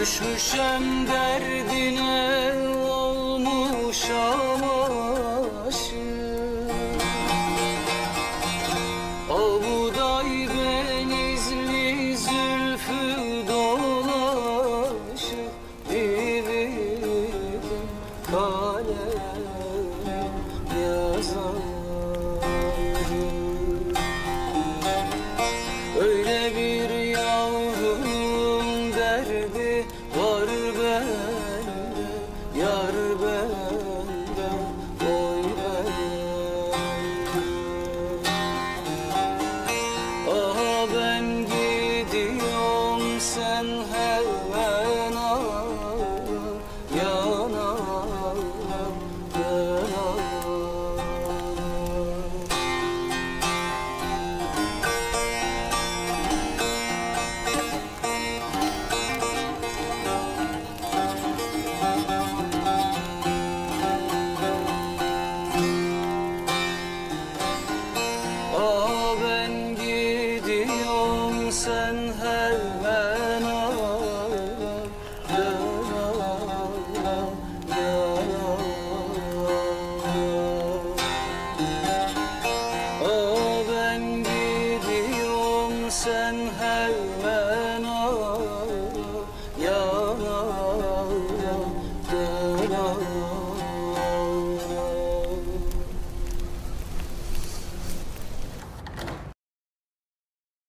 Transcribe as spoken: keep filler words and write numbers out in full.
Düşmüşem derdine, olmuşam aşık. Avuday benizli zülfü dolaşık, dividim kalem yazarım. Öyle bir yavrum derdi var bende, yar bende, oy bende. Aha ben gidiyorum, sen hemen ağlar, yanarlar, yanarlar. Ah ben gidiyorum, sen hemen ağlar, yanarlar, yanarlar. Ah ben gidiyorum, sen hemen ağlar.